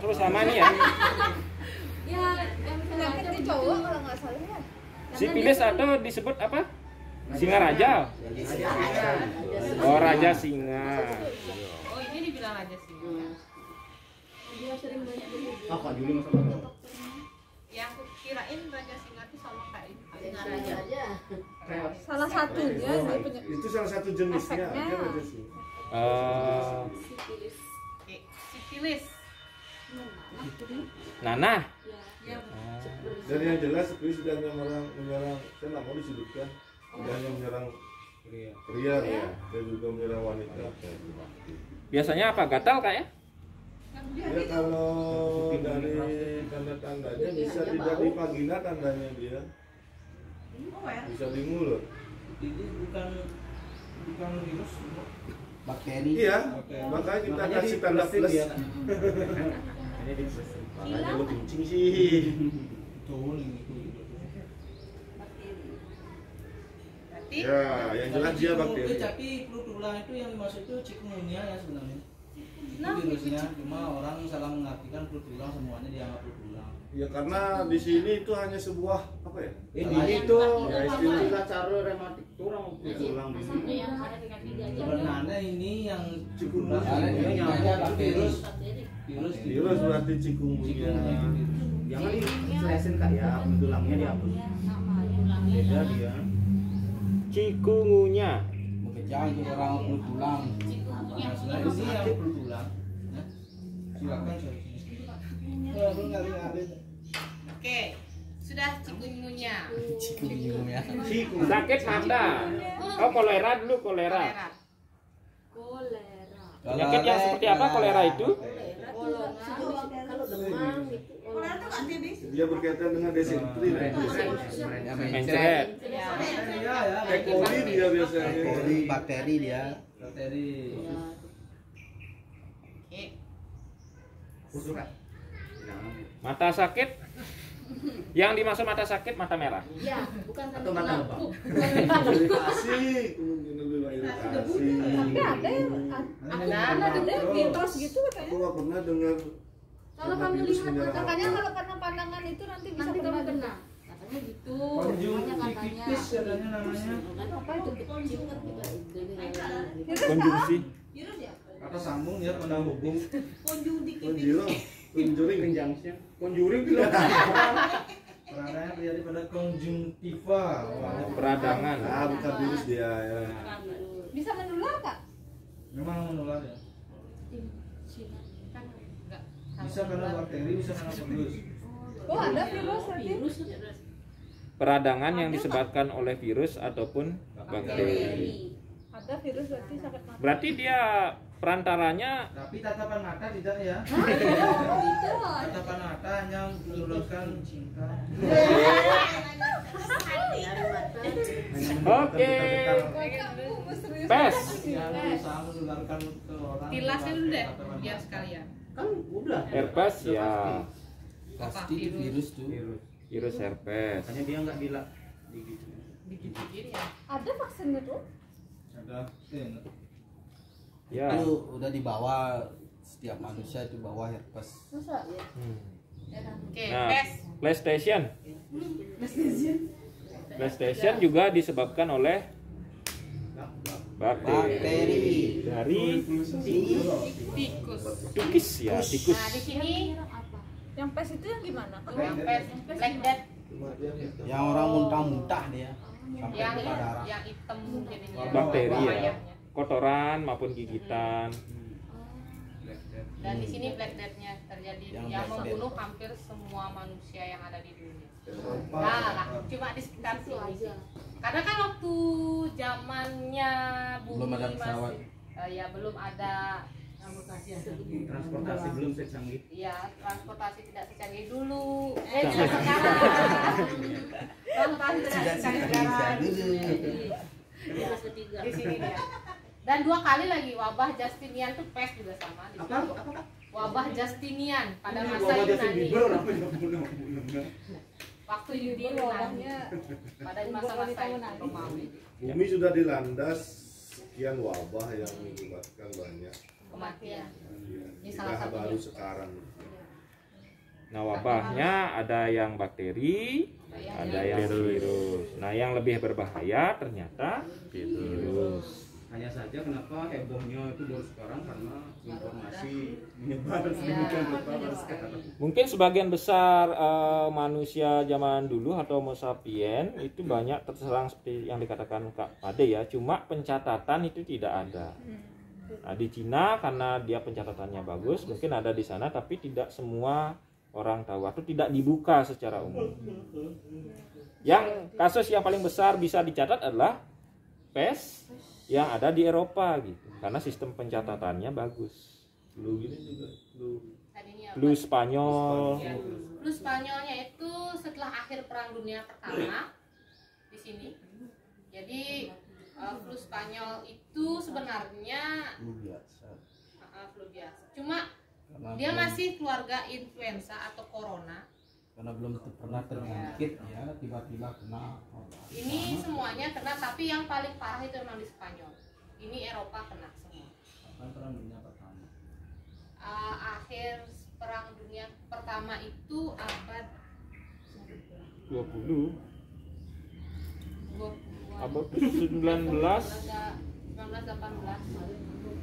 terus sama nih ya. Ya, yang penyakitnya cowok kalau nggak salah ya. Sipilis atau disebut apa? Singa raja. Oh, raja singa. Oh, ini dibilang raja singa. Dia sering banyak begitu. Kak Juli masalah. Yang aku kirain raja singa itu sama kayak ini. Singa raja aja. Salah satunya Itu salah satu jenisnya Efeknya. aja aja sih. Sipilis. Oke, sipilis. Nanah. Ya, Dan yang jelas sebenarnya sudah menyerang, saya nggak mau disebutkan, sudah hanya menyerang pria ya, dan juga menyerang wanita. Biasanya apa? Gatal kak ya? Ya kalau dari tanda-tandanya bisa tidak di vagina tandanya dia, bisa di mulut. Ini bukan virus, bakteri. Iya, makanya kita kasih tanda plus. Ya. Makanya lo kencing sih. Betul ini. berarti Ya, yang jelas dia bakteri. Tapi flu tulang itu yang dimaksud itu chikungunya ya sebenarnya. Itu virusnya, cuma orang salah mengartikan flu tulang semuanya dianggap flu tulang. Ya karena di sini itu hanya sebuah apa ya? Ini itu ya istilah cara rematik tulang tulang di sini. Yang ada di kaki gajah. Sebenarnya ini yang Chikungunya. ini yang virus Virus berarti chikungunya. Jangan diselesin kak ya, tulangnya dihapus. Beda dia. Cikungunya. Bekerja itu orang flu tulang. Nah, selain ini yang flu tulang. Ya. Silakan oke, sudah cikungunya. Sakit mata. Oh, kolera dulu, kolera. Kolera. Kolera. Penyakit yang seperti apa kolera itu? Kalau demam gitu. Dia berkaitan dengan desentri. Mencret. Ya. E. coli dia biasanya. Bakteri dia. Bakteri. Oke. Mata sakit. Yang dimaksud mata sakit mata merah. Ya, bukan Atau mata lebam. Iritasi, kemungkinan lebih banyak iritasi. Tapi ada yang ada yang mitos gitu Aku katanya. nggak pernah dengar. Kalau kamu lihat Makanya kalau karena pandangan itu nanti bisa nanti kamu kena. kena. Katanya gitu. Makanya Konjungtivitis katanya namanya. Apa itu kecil kan juga. Konjungsi. Kata sambung dia pada hukum. Konjiro, konjuring. Konjuring bilang. Peradangan terjadi pada konjungtiva. Peradangan. Ah, bukan virus dia ya. Bisa menular kak? Memang menular ya. Bisa karena bakteri, bisa karena virus. Oh ada virus nanti. Virus. Peradangan yang disebabkan oleh virus ataupun bakteri. Ada virus berarti sakit mata. Berarti dia perantaranya Tapi tatapan mata tidak ya. Tatapan mata hanya menularkan cinta. Oke. Pes. Yang berusaha menularkan ke orang. Tilasnya dulu deh, biar sekalian. Kan udah. Herpes ya. Pasti itu virus tuh. Virus herpes. Makanya dia nggak gila. Gitu. Digigit ya. Ada vaksinnya tuh? Ada. Ya. Itu udah dibawa, setiap manusia itu bawa herpes. Masa? Oke, Nah, pes. PlayStation. PlayStation juga disebabkan oleh bakteri dari Tikus. tukis ya, tikus. Nah, di sini Yang pes itu yang gimana? yang pes black death Yang orang muntah-muntah dia sampai yang ke darah. yang hitam jadinya. Bakteri ya. Bahayanya. Kotoran maupun gigitan. Dan di sini black death-nya terjadi Yang yang black membunuh hampir semua manusia yang ada di dunia. Nah, cuma di sekitar sini. Karena kan waktu zamannya bumi Belum ada pesawat. ya belum ada Transportasi belum secanggih. ya transportasi tidak secanggih dulu. Tidak sekarang. Transportasi tidak secanggih sekarang. Virus ketiga. Di sini dia. Dan 2 kali lagi wabah Justinian tuh pes juga sama di sini. Apa? Wabah Justinian pada masa Yunani. Waktu Yunani pada masa-masa Romawi. Bumi sudah dilandas sekian wabah yang menyebabkan banyak Kematian. Ini Ini salah satunya. baru sekarang. Nah, wabahnya ada yang bakteri, ada yang virus. Nah, yang lebih berbahaya ternyata virus. Hanya saja kenapa hebohnya itu baru sekarang karena informasi menyebar sedemikian rupa baru sekarang. Mungkin sebagian besar manusia zaman dulu atau Homo sapien itu banyak terserang seperti yang dikatakan Kak Ade ya. Cuma pencatatan itu tidak ada. Nah, di Cina karena dia pencatatannya bagus, mungkin ada di sana, tapi tidak semua orang tahu atau tidak dibuka secara umum. Yang kasus yang paling besar bisa dicatat adalah pes yang ada di Eropa gitu, karena sistem pencatatannya bagus. Flu gini juga, Flu Spanyol. Ya, flu Spanyolnya itu setelah akhir Perang Dunia Pertama di sini. Jadi flu Spanyol itu sebenarnya Lu biasa. flu biasa. Cuma Karena dia belum- masih keluarga influenza atau corona. karena belum pernah terjangkit ya, tiba-tiba kena. Ini semuanya kena, tapi yang paling parah itu memang di Spanyol. Ini Eropa kena semua. Kan perang dunia pertama. Akhir Perang Dunia Pertama itu abad 20 20-an. abad 19 1918.